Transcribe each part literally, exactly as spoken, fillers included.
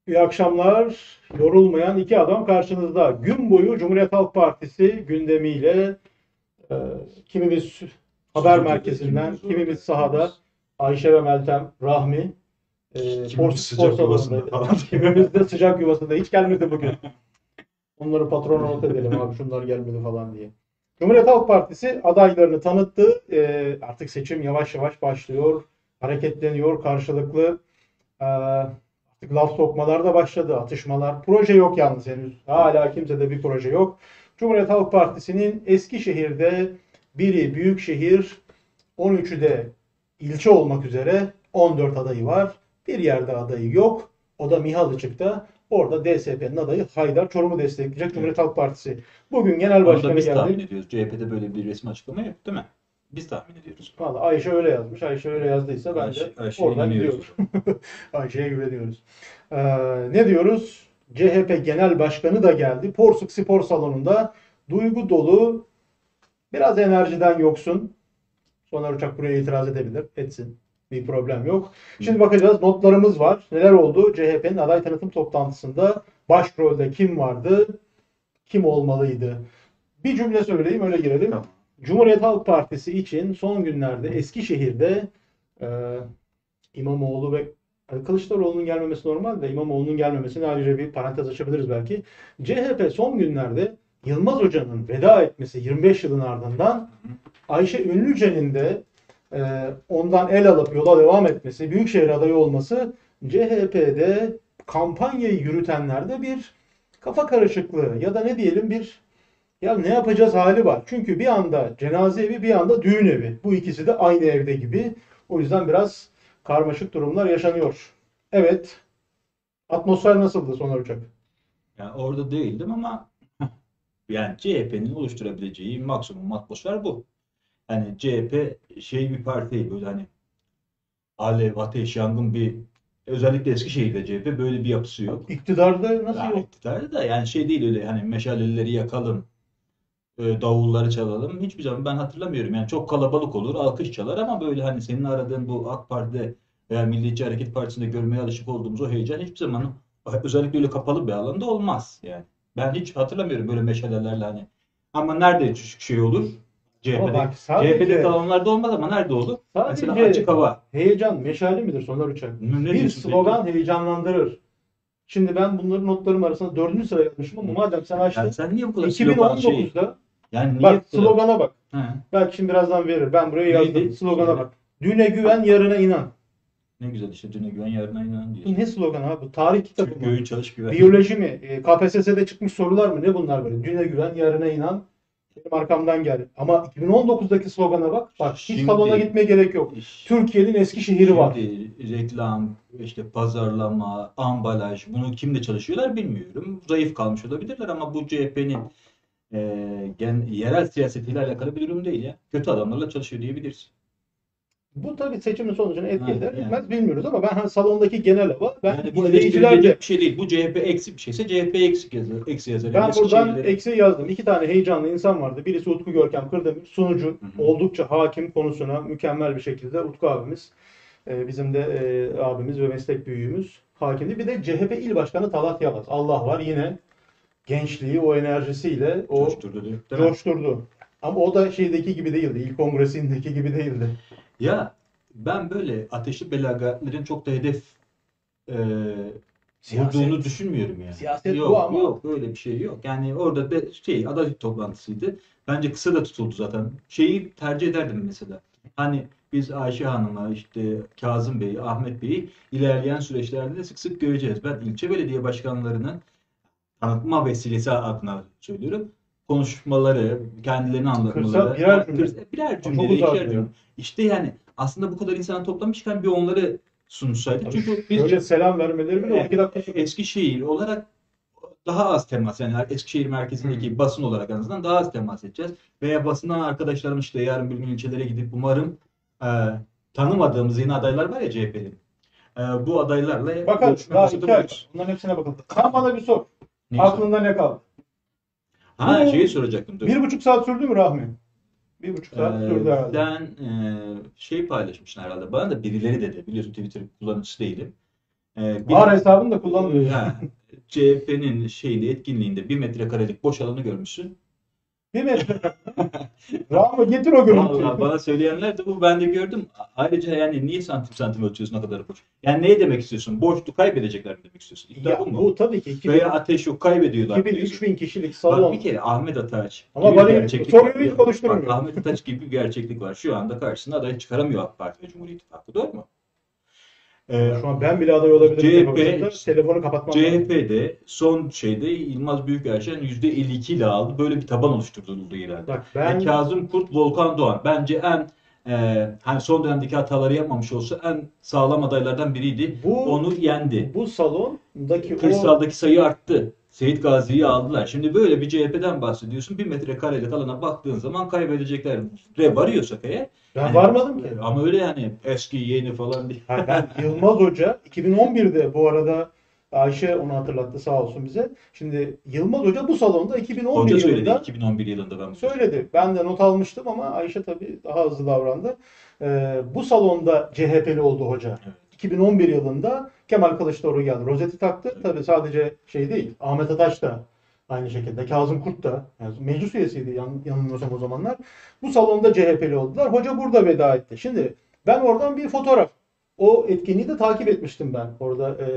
İyi akşamlar. Yorulmayan iki adam karşınızda. Gün boyu Cumhuriyet Halk Partisi gündemiyle e, kimimiz haber Stüdyoda merkezinden, ikimiz orada kimimiz sahada. ikimiz. Ayşe ve Meltem, Rahmi e, spor, Kimimiz spor sıcak yuvasında salonundaydı. falan. Kimimiz de sıcak yuvasında. Hiç gelmedi bugün. Onları patrona not edelim abi şunlar gelmedi falan diye. Cumhuriyet Halk Partisi adaylarını tanıttı. E, artık seçim yavaş yavaş başlıyor. Hareketleniyor karşılıklı. Ee, artık laf sokmalar da başladı, atışmalar. Proje yok yalnız henüz. Hala kimsede bir proje yok. Cumhuriyet Halk Partisi'nin Eskişehir'de biri büyükşehir, on üçü de ilçe olmak üzere on dört adayı var. Bir yerde adayı yok. O da Mihalıçık'ta. Orada D S P'nin adayı Haydar Çorum'u destekleyecek Evet. Cumhuriyet Halk Partisi. Bugün genel Onu da başkanı biz tahmin geldi. ediyoruz. C H P'de böyle bir resmi açıklama yok değil mi? Biz tahmin ediyoruz. Vallahi Ayşe öyle yazmış. Ayşe öyle yazdıysa ben de Ayşe, Ayşe'ye oradan inanıyoruz o gidiyorum. zaman. Ayşe'ye güveniyoruz. Ee, ne diyoruz? C H P Genel Başkanı da geldi. Porsuk Spor Salonu'nda duygu dolu, biraz enerjiden yoksun. Soner Uçak buraya itiraz edebilir. Etsin. Bir problem yok. Şimdi bakacağız. Notlarımız var. Neler oldu? C H P'nin aday tanıtım toplantısında başrolde kim vardı? Kim olmalıydı? Bir cümle söyleyeyim öyle girelim. Tamam. Cumhuriyet Halk Partisi için son günlerde Eskişehir'de e, İmamoğlu ve yani Kılıçdaroğlu'nun gelmemesi normal de İmamoğlu'nun gelmemesine ayrıca bir parantez açabiliriz belki. C H P son günlerde Yılmaz Hoca'nın veda etmesi yirmi beş yılın ardından Ayşe Ünlüce'nin de e, ondan el alıp yola devam etmesi, Büyükşehir adayı olması C H P'de kampanyayı yürütenlerde bir kafa karışıklığı ya da ne diyelim bir ya ne yapacağız hali var. Çünkü bir anda cenaze evi bir anda düğün evi. Bu ikisi de aynı evde gibi. O yüzden biraz karmaşık durumlar yaşanıyor. Evet. Atmosfer nasıldı Soner Uçak? Yani orada değildim ama yani C H P'nin oluşturabileceği maksimum atmosfer bu. Yani C H P şey bir parti böyle hani alev, ateş, yangın bir özellikle Eskişehir'de C H P böyle bir yapısı yok. İktidarda nasıl Ya yok? iktidarda da yani şey değil öyle hani meşaleleri yakalım, e, davulları çalalım. Hiçbir zaman ben hatırlamıyorum. Yani çok kalabalık olur, alkış çalar ama böyle hani senin aradığın bu AK Parti'de veya Milliyetçi Hareket Partisi'nde görmeye alışık olduğumuz o heyecan hiçbir zaman özellikle öyle kapalı bir alanda olmaz yani. Ben hiç hatırlamıyorum böyle meşalelerle hani. Ama nerede şey olur? Ama C H P'de bak C H P'de sadece salonlarda olmaz ama nerede olur? Mesela açık sadece hava. heyecan meşale midir Soner Uçak? Ne ne Bir diyorsun peki? slogan heyecanlandırır. Şimdi ben bunların notlarım arasında dördüncü sıraya yazmışım ama madem sen Yani açtın sen niye bu kadar slogan şey? iki bin on dokuzda Yani niye bak bu kadar? slogana bak. He. Belki şimdi birazdan verir. Ben buraya yazdım. Neydi? Slogana Söyle. bak. Düne güven, yarına inan. Ne güzel işte düne güven yarına inan Bu diyorsun. ne slogan abi? Bu tarih kitabı Türk mı? göğü çalış güven. Biyoloji mi? E, K P S S'de çıkmış sorular mı? Ne bunlar böyle? Düne güven, yarına inan. Benim arkamdan gel. Ama iki bin on dokuzdaki slogana bak. Bak hiç salona Şimdi gitmeye gerek yok. Türkiye'nin Eskişehir'i var. şimdi reklam, işte pazarlama, ambalaj bunu kimle çalışıyorlar bilmiyorum. Zayıf kalmış olabilirler ama bu C H P'nin e, gen, yerel siyasetiyle alakalı bir durum değil ya. Kötü adamlarla çalışıyor diyebiliriz. Bu tabii seçimin sonucunu etki Ha, eder yani. etmez bilmiyoruz ama ben hani salondaki genel hava ben Yani bu izleyiciler de eleştirilecek bir şey değil. Bu C H P eksi bir şeyse C H P eksi yazar. Eksi yazar. Yani ben buradan Eskişehirlilerin. eksi yazdım. İki tane heyecanlı insan vardı. Birisi Utku Görkem Kırdemir. Sunucu. Hı hı. Oldukça hakim konusuna mükemmel bir şekilde Utku abimiz. e, bizim de e, abimiz ve meslek büyüğümüz hakimdi. Bir de C H P İl Başkanı Talat Yalaz. Allah var yine gençliği o enerjisiyle o Coşturdu değil mi? coşturdu. Ama o da şeydeki gibi değildi. İl kongresindeki gibi değildi. Ya ben böyle ateşli belagatlerin çok da hedef e, vurduğunu Siyaset. düşünmüyorum yani. Siyaset bu Yok ama yok öyle bir şey yok. Yani orada da şey aday toplantısıydı. Bence kısa da tutuldu zaten. Şeyi tercih ederdim mesela. Hani biz Ayşe Hanım'a işte Kazım Bey'i, Ahmet Bey'i ilerleyen süreçlerde de sık sık göreceğiz. Ben ilçe belediye başkanlarının tanıtma vesilesi adına söylüyorum. Konuşmaları, kendilerini kırsa anlatmaları, birer ha, cümle. kır- birer O çok cümlede, ikişer uzardı ya. cümle. İşte yani aslında bu kadar insan toplamışken bir onları sunsaydık. Tabii Çünkü biz şöyle selam vermeleri bile e, on iki dakika sürdü. Eskişehir olarak daha az temas yani Eskişehir Hmm. merkezindeki basın olarak en azından daha az temas edeceğiz. Veya basından arkadaşlarım işte yarın bir gün ilçelere gidip umarım e, tanımadığımız yeni adaylar var ya C H P'nin. E, bu adaylarla Bakalım görüşme daha fırsatı iki ay var. buluruz. Bunların hepsine bakalım. Sen bana bir sor. Neyi sorayım? Aklında ne kaldı? Ha Bu şeyi soracaktım dur. bir buçuk saat sürdü mü Rahmi? Bir buçuk saat Ee, sürdü herhalde. sen e, şey paylaşmışsın herhalde. Bana da birileri dedi. Biliyorsun Twitter kullanıcısı değilim. e, Var bir, hesabını da kullanmıyor. ha, C H P'nin şeyde etkinliğinde bir metrekarelik boş alanı görmüşsün. Bir metre. Ramo getir o görüntüyü. Vallahi bana söyleyenler de bu, ben de gördüm. Ayrıca yani niye santim santim ölçüyorsun o kadar boş? Yani ne demek istiyorsun? Boştu kaybedecekler mi demek istiyorsun? İddia bu Ya mu? bu tabii ki iki bin, Veya ateş yok kaybediyorlar iki bin diyorsun. üç bin kişilik Bak salon. bir kere Ahmet Ataç Ama gibi bir bana gerçeklik soruyu var. hiç Bak konuşturmuyor. Ahmet Ataç gibi bir gerçeklik var. Şu anda karşısına aday çıkaramıyor AK Parti ve Cumhur İttifakı. Doğru mu? Ee, Şu an ben bile aday olabilirim tek C H P başına. Telefonu kapatmam lazım. C H P'de son şeyde Yılmaz Büyükerşen yüzde elli iki ile aldı. Böyle bir taban oluşturuldu ileride. Bak Ve ben Kazım Kurt, Volkan Doğan bence en e, hani son dönemdeki hataları yapmamış olsa en sağlam adaylardan biriydi. bu Onu yendi. bu salondaki o Kırsal'daki sayı arttı. Seyit Gazi'yi aldılar. Şimdi böyle bir C H P'den bahsediyorsun. Bir metrekarelik alana baktığın zaman kaybedecekler varıyorsak eğer. ben Hani, varmadım ki. ama öyle yani eski yeni falan değil. Ha, ben Yılmaz Hoca iki bin on birde bu arada Ayşe onu hatırlattı sağ olsun bize. Şimdi Yılmaz Hoca bu salonda iki bin on bir Hoca söyledi yılında iki bin on bir yılında ben. söyledi. Ben de not almıştım ama Ayşe tabii daha hızlı davrandı. Ee, bu salonda C H P'li oldu hoca. Evet. iki bin on bir yılında Kemal Kılıçdaroğlu geldi. Rozeti taktı. Evet. Tabii sadece şey değil. Ahmet Ataş da aynı şekilde. Kazım Kurt da. Yani meclis üyesiydi yan, yanılmıyorsam o zamanlar. Bu salonda C H P'li oldular. Hoca burada veda etti. Şimdi ben oradan bir fotoğraf. O etkinliği de takip etmiştim ben. Orada e,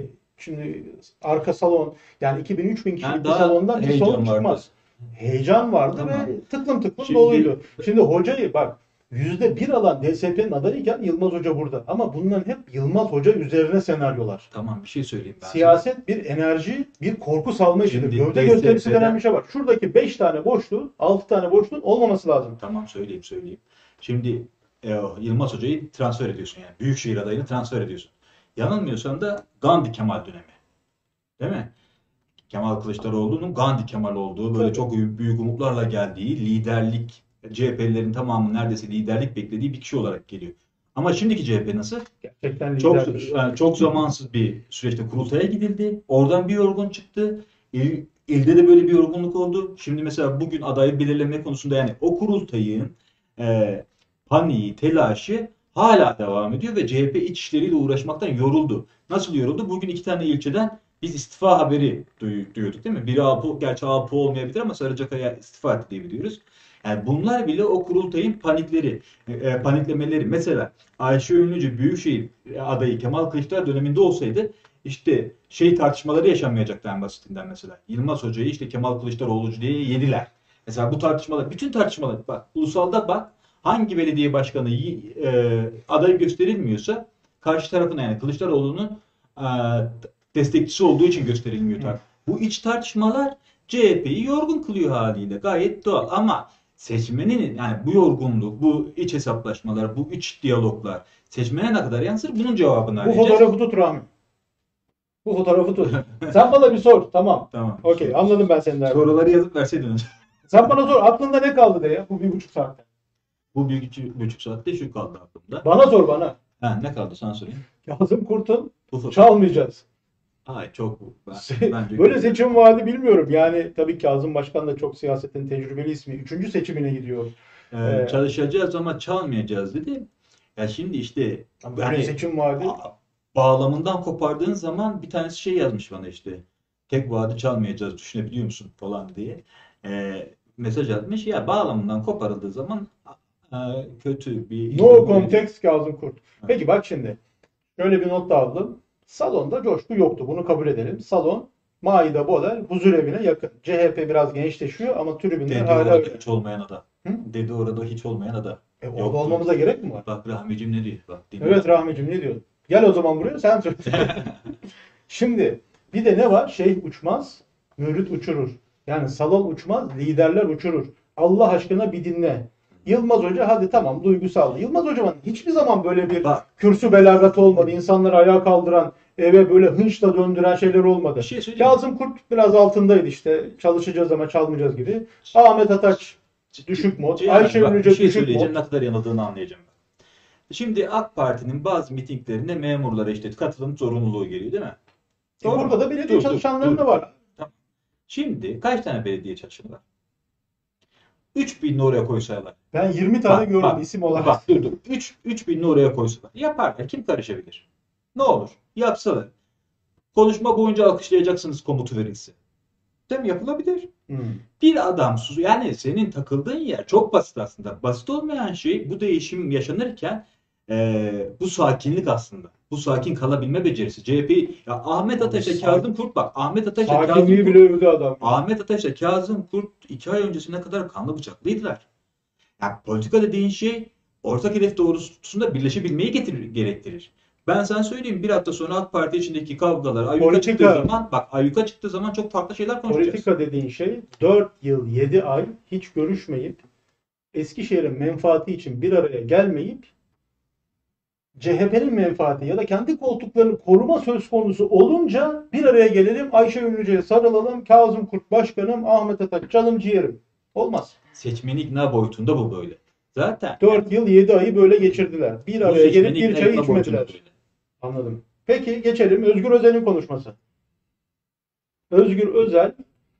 şimdi arka salon yani iki bin üç bin kişilik Yani bir daha salondan bir heyecan salon vardı. çıkmaz. Heyecan vardı Tamam. ve tıklım tıklım Şimdi- doluydu. Şimdi hocayı bak yüzde bir alan D S P'nin adayıyken Yılmaz Hoca burada. Ama bunların hep Yılmaz Hoca üzerine senaryolar. Tamam bir şey söyleyeyim ben. sana. Siyaset bir enerji, bir korku salma işidir. Şimdi Gövde D S gösterisi P'den denen bir şey var. Şuradaki beş tane boşluğun, altı tane boşluğun olmaması lazım. Tamam söyleyeyim söyleyeyim. Şimdi e, Yılmaz Hoca'yı transfer ediyorsun yani. Büyükşehir adayını transfer ediyorsun. Yanılmıyorsam da Gandhi Kemal dönemi. Değil mi? Kemal Kılıçdaroğlu'nun Gandhi Kemal olduğu, böyle Tabii. çok büyük, büyük umutlarla geldiği, liderlik, C H P'lilerin tamamı neredeyse liderlik beklediği bir kişi olarak geliyor. Ama şimdiki C H P nasıl? Gerçekten Çok liderdir. yani çok zamansız bir süreçte kurultaya gidildi. Oradan bir yorgun çıktı. İl, ilde de böyle bir yorgunluk oldu. Şimdi mesela bugün adayı belirleme konusunda yani o kurultayın e, paniği, telaşı hala devam ediyor ve C H P iç işleriyle uğraşmaktan yoruldu. Nasıl yoruldu? Bugün iki tane ilçeden biz istifa haberi duy- duyuyorduk değil mi? Biri Apo, gerçi Apo olmayabilir ama Sarıcakaya istifa etti diye biliyoruz. Yani bunlar bile o kurultayın panikleri, e, e, paniklemeleri. Mesela Ayşe Ünlücü Büyükşehir adayı Kemal Kılıçdaroğlu döneminde olsaydı işte şey tartışmaları yaşanmayacaktı en basitinden mesela. Yılmaz Hoca'yı işte Kemal Kılıçdaroğlu'cu diye yediler. Mesela bu tartışmalar, bütün tartışmalar bak ulusalda bak hangi belediye başkanı e, aday gösterilmiyorsa karşı tarafına yani Kılıçdaroğlu'nun e, destekçisi olduğu için gösterilmiyor. Hı. Bu iç tartışmalar C H P'yi yorgun kılıyor haliyle. Gayet doğal ama seçmenin yani bu yorgunluk, bu iç hesaplaşmalar, bu iç diyaloglar seçmene ne kadar yansır? Bunun cevabını Bu arayacağız. fotoğrafı tut Rahmi. Bu fotoğrafı tut. Sen bana bir sor. Tamam. Tamam. Okey. Anladım ben senin derdini. Soruları yazıp verseydin önce. Sen bana sor. Aklında ne kaldı de ya bu bir buçuk saatte. Bu bir buçuk, buçuk saatte şu kaldı aklımda. Bana sor bana. Ha, ne kaldı sana sorayım. Kazım Kurt'un Bu fotoğraf. çalmayacağız. Ay çok ben, bence Böyle seçim vaadi bilmiyorum. Yani tabii Kazım Başkan da çok siyasetin tecrübeli ismi. Üçüncü seçimine gidiyor. Ee, Ee, çalışacağız ama çalmayacağız dedi. Ya şimdi işte Ama böyle yani seçim vaadi. a- bağlamından kopardığın zaman bir tanesi şey yazmış bana işte. Tek vaadi çalmayacağız düşünebiliyor musun falan diye. Ee, mesaj atmış. Ya bağlamından koparıldığı zaman e, kötü bir No context Kazım Kurt. Peki bak şimdi. Şöyle bir not da aldım. Salonda coşku yoktu. Bunu kabul edelim. Salon Maide Boler huzur evine yakın. C H P biraz gençleşiyor ama tribünler Dedi hala orada öyle. hiç olmayan adam. Hı? Dedi orada hiç olmayan adam. E, orada Yoktu. olmamıza gerek mi var? Bak Rahmicim ne diyor? Bak, dinle. Evet Rahmicim ne diyor? Gel o zaman buraya sen söyle. Şimdi bir de ne var? Şeyh uçmaz, mürit uçurur. Yani salon uçmaz, liderler uçurur. Allah aşkına bir dinle. Yılmaz Hoca hadi tamam duygusal. Yılmaz Hoca'nın hiçbir zaman böyle bir Bak kürsü belagatı olmadı. İnsanları ayağa kaldıran, eve böyle hınçla döndüren şeyler olmadı. bir şey söyleyeyim. Kazım Kurt biraz altındaydı işte. Çalışacağız ama çalmayacağız gibi. Ahmet Ataç düşük mod. Cihan, Ayşe bak, Ünlüce bir şey düşük söyleyeceğim mod. ne kadar yanıldığını anlayacağım. Şimdi AK Parti'nin bazı mitinglerinde memurlara işte katılım zorunluluğu geliyor değil mi? E, Doğru burada mu? da belediye Dur, dur, çalışanları dur. da var. Tamam. Şimdi kaç tane belediye çalışanı var? üç binini oraya koysalar. Ben yirmi tane Bak, gördüm bak, isim olarak. Bak dur dur. üç, üç binini oraya koysalar. Yaparlar. Kim karışabilir? Ne olur? Yapsalar. Konuşma boyunca alkışlayacaksınız komutu verilse. Değil mi? Yapılabilir. Hmm. Bir adam sus yani senin takıldığın yer çok basit aslında. Basit olmayan şey bu değişim yaşanırken eee, bu sakinlik aslında. Bu sakin kalabilme becerisi. C H P ya Ahmet Abi Ateş'le sak- Kazım Kurt bak Ahmet Ateş'le Kazım sakinliği Kurt bile övdü adam. Ahmet Ateş'le Kazım Kurt iki ay öncesine kadar kanlı bıçaklıydılar. Yani politika dediğin şey ortak hedef doğrultusunda birleşebilmeyi getirir, gerektirir. Ben sana söyleyeyim bir hafta sonra AK Parti içindeki kavgalar ayyuka çıktığı Politika, zaman bak ayyuka çıktığı zaman çok farklı şeyler konuşacağız. politika dediğin şey dört yıl yedi ay hiç görüşmeyip Eskişehir'in menfaati için bir araya gelmeyip C H P'nin menfaati ya da kendi koltuklarını koruma söz konusu olunca bir araya gelelim, Ayşe Ünlüce'ye sarılalım, Kazım Kurt başkanım, Ahmet Atak canım ciğerim. Olmaz. Seçmeni ikna boyutunda bu böyle. Zaten dört yıl yedi ayı böyle geçirdiler. Bir bu araya gelip seçmeni bir ikna çayı etme boyutunda içmediler. böyle. Anladım. Peki geçelim Özgür Özel'in konuşması. Özgür Özel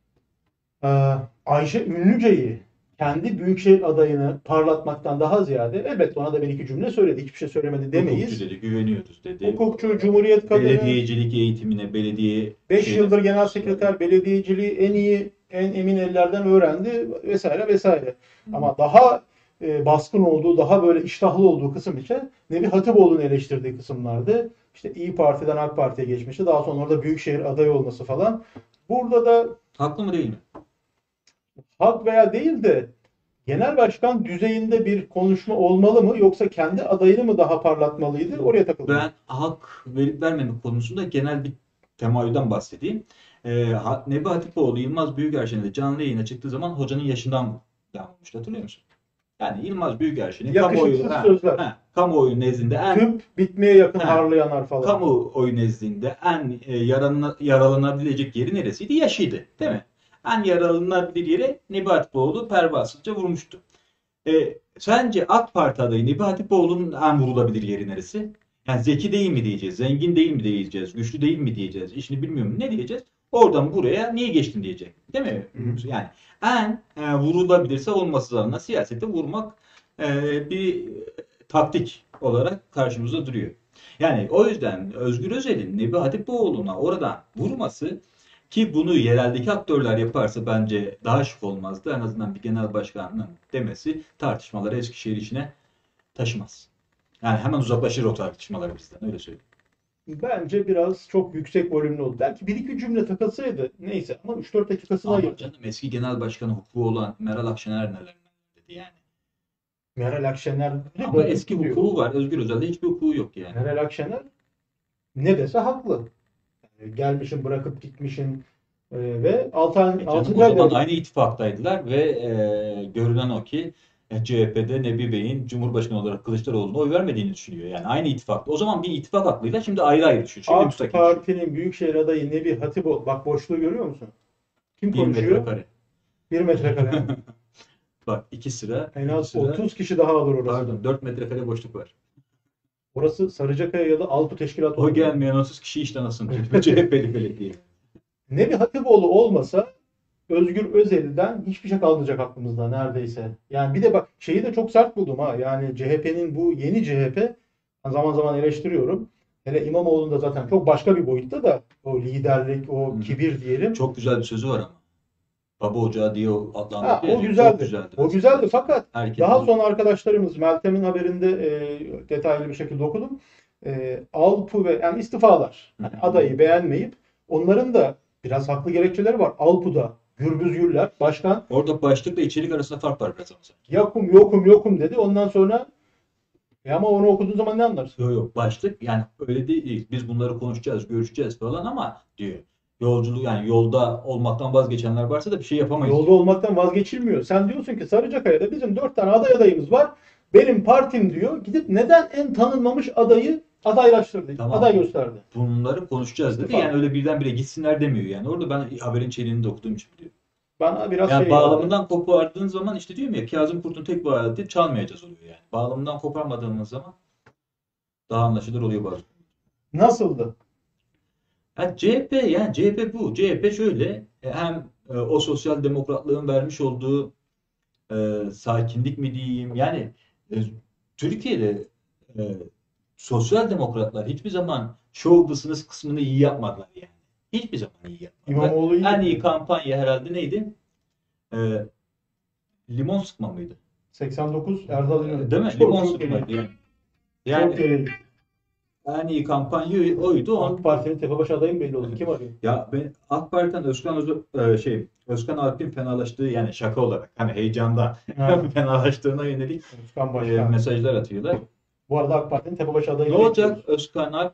e, Ayşe Ünlüce'yi kendi büyükşehir adayını parlatmaktan daha ziyade elbette ona da bir iki cümle söyledi. Hiçbir şey söylemedi demeyiz. Hukukçu dedi, güveniyoruz dedi. Hukukçu, Cumhuriyet kadını, Belediyecilik eğitimine, belediye beş şeyine- yıldır genel sekreter, belediyeciliği en iyi, en emin ellerden öğrendi vesaire vesaire. Ama daha e, baskın olduğu, daha böyle iştahlı olduğu kısım ise Nebi Hatipoğlu'nu eleştirdiği kısımlardı. İşte İyi Parti'den AK Parti'ye geçmişti. Daha sonra orada büyükşehir adayı olması falan. Burada da Haklı mı değil mi? hak veya değil de genel başkan düzeyinde bir konuşma olmalı mı yoksa kendi adayını mı daha parlatmalıydı? Oraya takıldım. Ben hak verip vermemek konusunda genel bir temayülden bahsedeyim. Ee, Ha- Nebi Hatipoğlu Yılmaz Büyükerşen'de canlı yayına çıktığı zaman hocanın yaşından yanılmıştı. Hatırlıyor musun? Yani Yılmaz Büyükerşen'in Yakışıksız kamuoyu, ha, sözler. ha, kamuoyu nezdinde en Tüp bitmeye yakın Ha. harlayanlar falan. kamuoyu nezdinde en e, yaralana- yaralanabilecek yeri neresiydi? Yaşıydı. Değil mi? En yaralanabilir yere Nebi Hatipoğlu pervasızca vurmuştu. E, sence AK Parti adayı Nebi Hatipoğlu'nun en vurulabilir yeri neresi? Yani zeki değil mi diyeceğiz, zengin değil mi diyeceğiz, güçlü değil mi diyeceğiz, işini bilmiyorum ne diyeceğiz? Oradan buraya niye geçtin diyecek. Değil mi? Hı. Yani en e, vurulabilir savunmasız alana siyasete vurmak e, bir taktik olarak karşımıza duruyor. Yani o yüzden Özgür Özel'in Nebi Hatipoğlu'na oradan vurması ki bunu yereldeki aktörler yaparsa bence daha şık olmazdı. En azından bir genel başkanın demesi tartışmaları Eskişehir içine taşımaz. Yani hemen uzaklaşır o tartışmalar bizden. Öyle söyleyeyim. Bence biraz çok yüksek volümlü oldu. Belki bir iki cümle takılsaydı neyse ama üç dört dakikasına Ama girdi. canım eski genel başkanı hukuku olan Meral Akşener neler dedi yani. Meral Akşener de Ama böyle eski diyor. hukuku var. Özgür Özel'de hiçbir hukuku yok yani. Meral Akşener ne dese haklı. Yani gelmişin bırakıp gitmişin e, ve altı E ay, canım, altıncı o zaman ayda aynı ittifaktaydılar ve e, görünen o ki e, C H P'de Nebi Bey'in Cumhurbaşkanı olarak Kılıçdaroğlu'na oy vermediğini düşünüyor. Yani aynı ittifakta. O zaman bir ittifak aklıyla şimdi ayrı ayrı düşüyor. Şimdi AK müstakil düşüyor. Parti'nin büyükşehir adayı Nebi Hatipoğlu. Bak boşluğu görüyor musun? Kim Bir konuşuyor? metrekare. Bir metrekare. Bak iki sıra, En iki az sıra, otuz kişi daha alır orası. pardon dört metrekare boşluk var. Orası Sarıcakaya ya da Altu Teşkilatı. O gelmeyen otuz kişi işten asın. C H P'li belediye. Nebi Hatipoğlu olmasa Özgür Özel'den hiçbir şey kalmayacak aklımızda neredeyse. Yani bir de bak şeyi de çok sert buldum ha. Yani C H P'nin bu yeni C H P zaman zaman eleştiriyorum. Hele İmamoğlu'nda zaten çok başka bir boyutta da o liderlik, o Hı. kibir diyelim. Çok güzel bir sözü var ama. Baba Ocağı diye o Ha, adlandırıyor. o ya, güzeldi. Çok güzeldi. O güzeldi fakat Herkes daha sonra arkadaşlarımız Meltem'in haberinde e, detaylı bir şekilde okudum. E, Alpu ve yani istifalar. Hı hı. Yani adayı beğenmeyip onların da biraz haklı gerekçeleri var. Alpu'da Gürbüz Güller başkan Orada başlıkla içerik arasında fark var biraz ama. yokum yokum yokum dedi. Ondan sonra e ama onu okuduğun zaman ne anlarsın? Yok yok başlık yani öyle değil. Biz bunları konuşacağız, görüşeceğiz falan ama diyor. Yolculuk yani yolda olmaktan vazgeçenler varsa da bir şey yapamayız. Yolda olmaktan vazgeçilmiyor. Sen diyorsun ki Sarıcakaya'da bizim dört tane aday adayımız var. Benim partim diyor. Gidip neden en tanınmamış adayı adaylaştırdı? Tamam. Aday gösterdi. Bunları konuşacağız dedi. İstifa. Yani öyle birdenbire gitsinler demiyor yani. Orada ben haberin içeriğini de okuduğum için biliyorum. Bana biraz Yani şey bağlamından kopardığın zaman işte diyorum ya Kazım Kurt'un tek vaadi çalmayacağız oluyor yani. Bağlamından koparmadığımız zaman daha anlaşılır oluyor bazen. nasıldı? Yani C H P yani C H P bu. C H P şöyle e, hem e, o sosyal demokratlığın vermiş olduğu e, sakinlik mi diyeyim yani e, Türkiye'de e, sosyal demokratlar hiçbir zaman show business kısmını iyi yapmadılar yani. Hiçbir zaman iyi yapmadılar. İmamoğlu iyi En iyi yapıyor. kampanya herhalde neydi? Ee, limon sıkma mıydı? seksen dokuz Erdal İnönü. Değil mi? Çok Limon çok sıkmaydı iyi. yani. Çok Yani iyi. en iyi kampanya oydu. AK On, Parti'nin tepebaşı adayı mı belli oldu? Kim arıyor? ya ben AK Parti'den Özkan Öz, e, şey Özkan Alp'in fenalaştığı yani şaka olarak hani heyecanda Ha, fenalaştığına yönelik Özkan e, Başkan. mesajlar atıyorlar. Bu arada AK Parti'nin tepebaşı Ne adayını olacak bekliyoruz. Özkan Alp?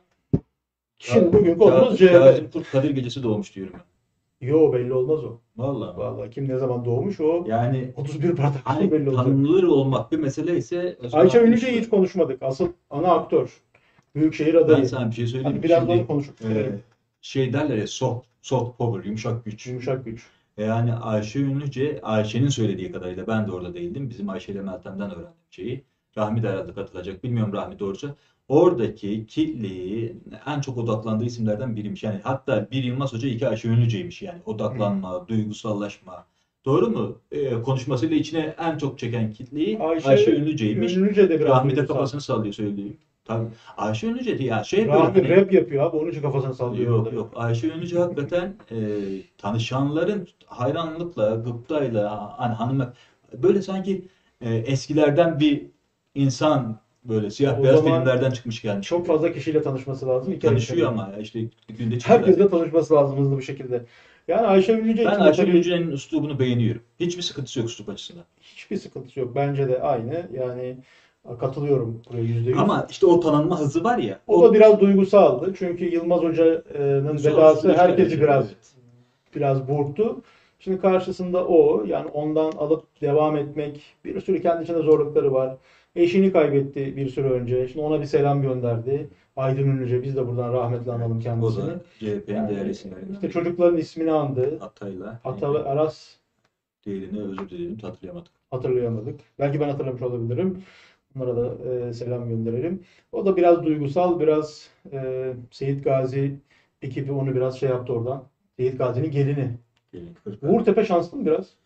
Şimdi bugün Ka- konumuz C H P. Kazım Kurt Kadir Gecesi doğmuş diyorum ben. Yo, belli olmaz o. Vallahi. Vallahi kim ne zaman doğmuş o Yani otuz bir Mart akşamı hani belli olacak. tanınır olmak bir mesele ise Özkan Ayça Alp'in Ünlüce'yi işi. hiç konuşmadık. Asıl ana aktör. Büyükşehir Ben adayı. sana bir şey söyleyeyim Hadi mi? biraz da onu Şimdi konuşup e, bitirelim. şey derler ya soft, soft power, yumuşak güç. Yumuşak güç. Yani Ayşe Ünlüce, Ayşe'nin söylediği kadarıyla ben de orada değildim. Bizim Ayşe ile Meltem'den öğrendim şeyi. Rahmi de herhalde katılacak. Bilmiyorum Rahmi doğrusu. Oradaki kitleyi en çok odaklandığı isimlerden biriymiş. Yani hatta bir Yılmaz Hoca, iki Ayşe Ünlüce'ymiş yani. Odaklanma, duygusallaşma. Doğru mu? Ee, konuşmasıyla içine en çok çeken kitleyi Ayşe Ayşe Ünlüce'ymiş. Ünlüce de biraz Rahmi de duygusal. kafasını sallıyor söylediği. Tabii. Ayşe Ünlüce de ya şey böyle Rahmi hani rap yapıyor abi. Onun için kafasını sallıyor yok burada. yok. Ayşe Önücü hakikaten e, tanışanların hayranlıkla, gıptayla hani hanım böyle sanki e, eskilerden bir insan böyle siyah O beyaz zaman filmlerden çıkmış gelmiş çok gibi. fazla kişiyle tanışması lazım. İki ay Tanışıyor içinde. ama ya işte günde çift laf. Herkesle tanışması lazım hızlı bir şekilde. Yani Ayşe Ünlüce Ben için de Ayşe tabii Önücü'nün üslubunu beğeniyorum. Hiçbir sıkıntısı yok üslup açısından. hiçbir sıkıntısı yok. Bence de aynı. Yani katılıyorum buraya yüzde yüz. Ama işte o tanınma hızı var ya. O da O biraz duygusaldı. Çünkü Yılmaz Hoca'nın zor vedası süreçler herkesi yaşadı, biraz evet. biraz burktu. Şimdi karşısında o. Yani ondan alıp devam etmek, bir sürü kendi içinde zorlukları var. Eşini kaybetti bir süre önce. Şimdi ona bir selam gönderdi. Aydın Ünlüce. Biz de buradan rahmetle analım Evet. O kendisini. da C H P'nin değerli Yani isimlerinden işte biri. çocukların ismini andı. Atay'la Ata neydi? ve Aras Diğerini özür dilerim hatırlayamadık. hatırlayamadık. Belki ben hatırlamış olabilirim. Onlara da e, selam gönderelim. O da biraz duygusal, biraz e, Seyit Gazi ekibi onu biraz şey yaptı oradan. Seyit Gazi'nin gelini. Gelin kırk. Uğurtepe şanslı mı biraz?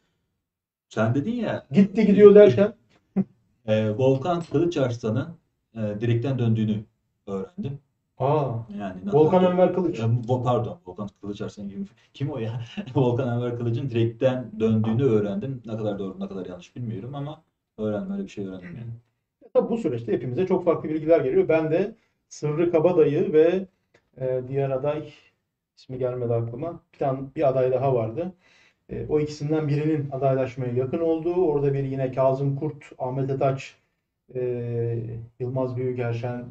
Sen dedin ya Gitti gidiyor derken. e, Volkan Kılıçarslan'ın e, direkten döndüğünü öğrendim. Aa, Yani ne Volkan kadar Enver Kılıç. e, vo- pardon Volkan Kılıçarslan gibi kim o ya? Volkan Enver Kılıç'ın direkten döndüğünü öğrendim. Ne kadar doğru ne kadar yanlış bilmiyorum ama öğrendim öyle bir şey öğrendim yani. Tabii bu süreçte hepimize çok farklı bilgiler geliyor. Ben de Sırrı Kabadayı ve e, diğer aday ismi gelmedi aklıma. Bir tane bir aday daha vardı. E, o ikisinden birinin adaylaşmaya yakın olduğu, orada bir yine Kazım Kurt, Ahmet Ataç, e, Yılmaz Büyükerşen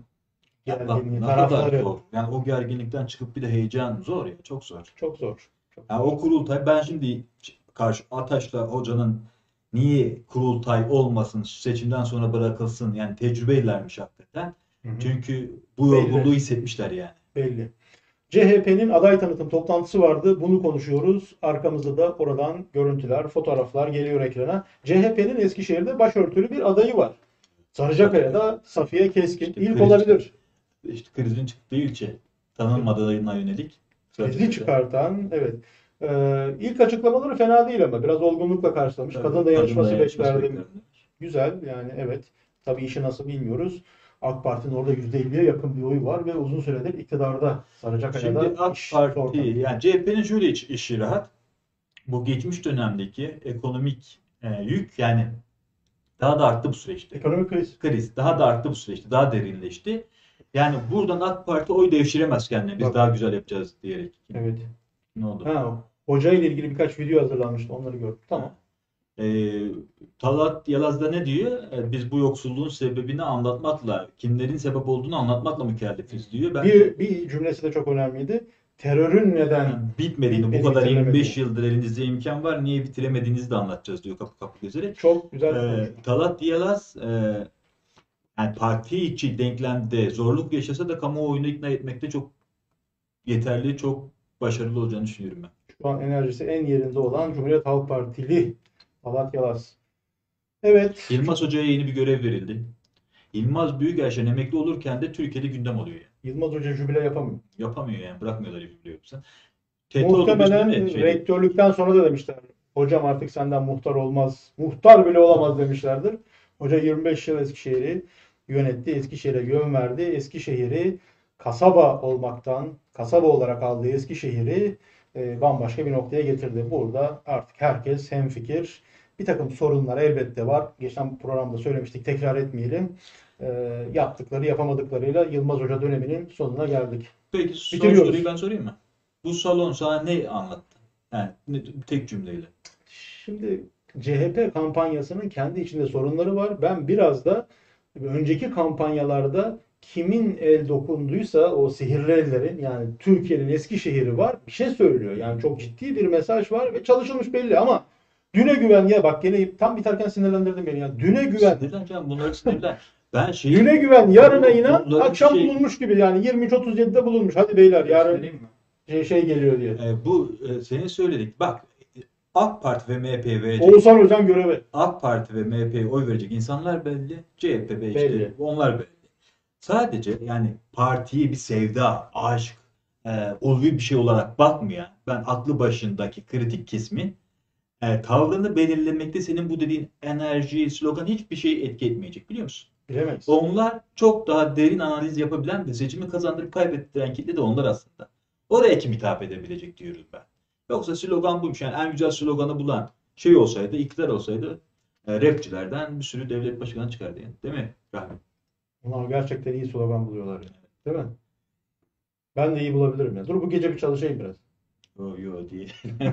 Ya bak gerginliği ne kadar tarafları zor. Yani o gerginlikten çıkıp bir de heyecan zor ya çok zor. çok zor. Çok Yani zor. o kurultay ben şimdi karşı Ataş'la hocanın niye kurultay olmasın seçimden sonra bırakılsın yani tecrübeylermiş hakikaten. Hı hı. Çünkü bu Belli, yorgunluğu hissetmişler yani. belli. C H P'nin aday tanıtım toplantısı vardı. Bunu konuşuyoruz. Arkamızda da oradan görüntüler, fotoğraflar geliyor ekrana. C H P'nin Eskişehir'de başörtülü bir adayı var. Sarıcakaya'da Safiye Keskin. İşte İlk kriz, olabilir. işte krizin çıktığı ilçe tanınmadığına yönelik. Krizi çıkartan, evet. Ee, ilk açıklamaları fena değil ama biraz olgunlukla karşılamış. Tabii, Kadın dayanışması dayanışması beklerdim. beklerdim. Güzel yani, evet. Tabii işi nasıl bilmiyoruz. AK Parti'nin orada yüzde elliye yakın bir oyu var ve uzun süredir iktidarda. Sarıcakaya'da Şimdi AK iş Parti ortada. yani C H P'nin şöyle iş, işi rahat. Bu geçmiş dönemdeki ekonomik e, yük yani daha da arttı bu süreçte. Ekonomik kriz. Kriz daha da arttı bu süreçte. Daha derinleşti. Yani buradan AK Parti oy devşiremez kendine. Biz Bak. daha güzel yapacağız diyerek. Evet. Ne oldu? Ha, hoca ile ilgili birkaç video hazırlanmıştı. Onları gördüm. Tamam. Ee, Talat Yalaz'da ne diyor? Ee, biz bu yoksulluğun sebebini anlatmakla, kimlerin sebep olduğunu anlatmakla mükellefiz diyor. Ben Bir, bir cümlesi de çok önemliydi. Terörün neden yani bitmediğini, bu bitmedi, kadar yirmi beş bitirilemediğini. yıldır elinizde imkan var, niye bitiremediğinizi de anlatacağız diyor kapı kapı gezerek. Çok güzel bir Ee, konuşma. Talat Yalaz e, yani parti içi denklemde zorluk yaşasa da kamuoyunu ikna etmekte çok yeterli, çok başarılı olacağını düşünüyorum ben. Şu an enerjisi en yerinde olan Cumhuriyet Halk Partili Talat Yalaz. Evet. Yılmaz Hoca'ya yeni bir görev verildi. Yılmaz Büyükerşen emekli olurken de Türkiye'de gündem oluyor yani. Yılmaz Hoca jübile yapamıyor. Yapamıyor yani. Bırakmıyorlar jübile yoksa. T T otobüs değil Muhtemelen mi? Şeyde, rektörlükten sonra da demişler. Hocam artık senden muhtar olmaz. Muhtar bile olamaz demişlerdir. Hoca yirmi beş yıl Eskişehir'i yönetti. Eskişehir'e yön verdi. Eskişehir'i kasaba olmaktan, kasaba olarak aldığı Eskişehir'i e, bambaşka bir noktaya getirdi. Burada artık herkes hemfikir. Bir takım sorunlar elbette var. Geçen programda söylemiştik, tekrar etmeyelim. E, yaptıkları, yapamadıklarıyla Yılmaz Hoca döneminin sonuna geldik. Peki son Bitiriyoruz. soruyu ben sorayım mı? Bu salon sana ne anlattı? Yani ne- tek cümleyle. Şimdi C H P kampanyasının kendi içinde sorunları var. Ben biraz da önceki kampanyalarda kimin el dokunduysa o sihirli ellerin, yani Türkiye'nin Eskişehir'i var, bir şey söylüyor. Yani çok ciddi bir mesaj var ve çalışılmış belli ama düne güven, ya bak gene tam biterken sinirlendirdin beni ya. Düne güven. Sinirlen canım, bunları sinirlen. Ben şeyi Düne güven, yarına inan, bunları bir akşam şey- bulunmuş gibi, yani yirmi üç otuz yedide bulunmuş. Hadi beyler yarın Göstereyim mi? şey, şey geliyor diye. E, bu e, senin söyledik. Bak, AK Parti ve M H P'ye verecek. Oğuzhan Özen göreve. AK Parti ve M H P'ye oy verecek insanlar belli. C H P ve işte Belli. onlar belli. Sadece yani partiyi bir sevda, aşk, e, ulvi bir şey olarak bakmayan, ben aklı başındaki kritik kesmin e, tavrını belirlemekte senin bu dediğin enerji, slogan hiçbir şey etki etmeyecek, biliyor musun? Bilemeyiz. Onlar çok daha derin analiz yapabilen ve seçimi kazandırıp kaybettiren kitle de onlar aslında. Oraya kim hitap edebilecek diyoruz ben. Yoksa slogan buymuş. Yani en güzel sloganı bulan şey olsaydı, iktidar olsaydı e, rapçilerden bir sürü devlet başkanı çıkardı yani. Değil mi Rahmi? Onlar gerçekten iyi slogan buluyorlar ya. Değil mi? Ben de iyi bulabilirim ya. Dur bu gece bir çalışayım biraz. Yo yo diye.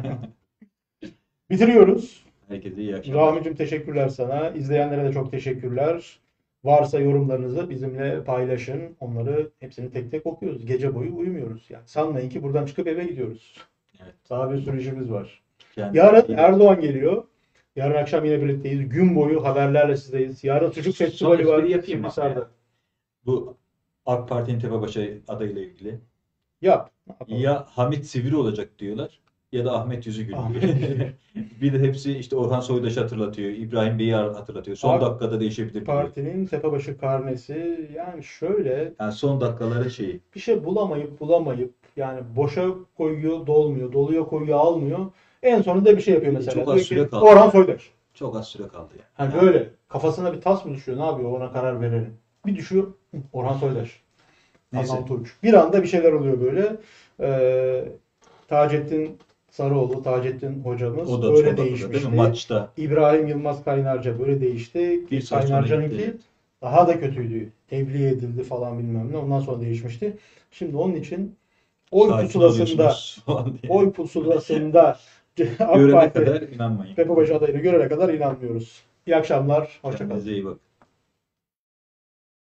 Bitiriyoruz. Herkese iyi akşamlar. Rahmi'cim teşekkürler sana. İzleyenlere de çok teşekkürler. Varsa yorumlarınızı bizimle paylaşın. Onları hepsini tek tek okuyoruz. Gece boyu uyumuyoruz. Yani sanmayın ki buradan çıkıp eve gidiyoruz. Evet. Daha bir sürü işimiz var. Kendinize Yarın iyi bakın. Erdoğan geliyor. Yarın akşam yine birlikteyiz. Gün boyu haberlerle sizdeyiz. Yarın Çocuk Son Festivali var. espri yapayım mı? Sivrisar'da. Bu AK Parti'nin Tepebaşı adayıyla ilgili. Yap. Ne yapalım? Ya Hamit Sivri olacak diyorlar ya da Ahmet Yüzügül. Ahmet Bir de hepsi işte Orhan Soydaş'ı hatırlatıyor, İbrahim Bey'i hatırlatıyor. Son AK dakikada değişebilir diyor. Partinin Tepebaşı karnesi, yani şöyle Yani son dakikaların şeyi. bir şey bulamayıp bulamayıp, yani boşa koyuyor dolmuyor, doluya koyuyor almıyor. En sonunda bir şey yapıyor Bir de mesela. çok az Diyor süre ki, kaldı. Orhan Soydaş. Çok az süre kaldı yani. Hani Yani böyle kafasına bir tas mı düşüyor, ne yapıyor, ona karar verelim. Bir düşüyor, hı, Orhan Soydaş. Neyse. Adnan Tunç. Bir anda bir şeyler oluyor böyle. Ee, Taceddin Sarıoğlu, Taceddin hocamız O da son öyle dakikada değil değişmişti. mi? Maçta. İbrahim Yılmaz Kaynarca böyle değişti. Bir saat sonra Kaynarca'nınki gitti. daha da kötüydü. Tebliğ edildi falan bilmem ne. Ondan sonra değişmişti. Şimdi onun için oy Sakin pusulasında oluyorsunuz falan diye. oy pusulasında AK Görene Parti kadar inanmayın. Tepebaşı adayını görene kadar inanmıyoruz. İyi akşamlar. Hoşçakalın. Kendinize iyi bakın.